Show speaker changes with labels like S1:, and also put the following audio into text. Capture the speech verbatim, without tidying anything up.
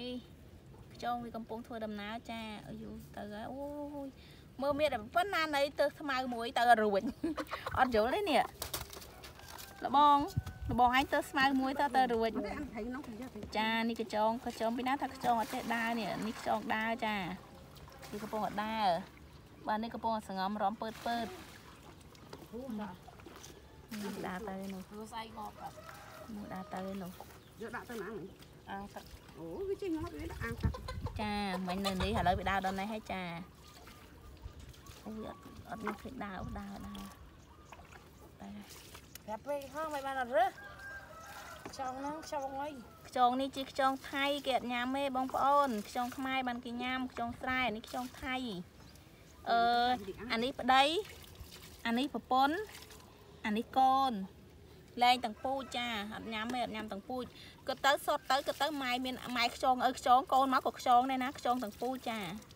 S1: นี่จองវាកំពុងធ្វើដំណើរចាអយូទៅហើយអូយមើលមានតែប៉ុណ្ណាណៃទៅស្មៅមួយទៅរួចអត់យល់ទេនេះលបងលបងឯងទៅស្មៅមួយទៅទៅរួចចានេះកញ្ចងកញ្ចងពីណាថាកញ្ចងអត់ទេដើរនេះនេះកញ្ចងដើរចានេះកំពុងអត់ដើរបាទនេះកំពុងសងំរំពើតពើតនេះដើរទៅនោះស្អីងប់នោះដើរទៅនោះយកដាក់ទៅណាមិញអាងទឹកអូវាចេញមកវាដាក់អាងទឹកចាមិញនៅនេះឥឡូវវាដើរដល់នេះហើយចាអូយអត់អត់មានឃើញដើរដើរដើរតែប្រាប់ពេកហងមិនបានអត់រើសខ្យងហ្នឹងខ្យងអីខ្យងនេះជាខ្យងថៃគេអត់ញ៉ាំទេបងប្អូនខ្យងខ្មែរបានគេញ៉ាំខ្យងស្រែនេះខ្យងថៃអឺអានេះប្តីអានេះប្រពន្ធអានេះកូនលែងទាំងពូជចាអត់ញ៉ាំទេអត់ញ៉ាំទាំងពូជគាត់ទៅសុតទៅគាត់ទៅម៉ែមានម៉ែខ្យងអើខ្យងកូនមកក៏ខ្យងដែរណាខ្យងទាំងពូជចា